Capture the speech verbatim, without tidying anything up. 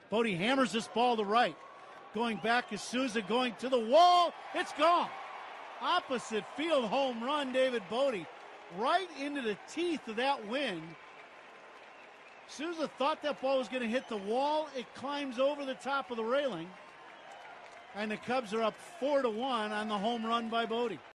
Bote hammers this ball to right. Going back is Souza, going to the wall. It's gone. Opposite field home run, David Bote. Right into the teeth of that wind. Souza thought that ball was going to hit the wall. It climbs over the top of the railing. And the Cubs are up four to one on the home run by Bote.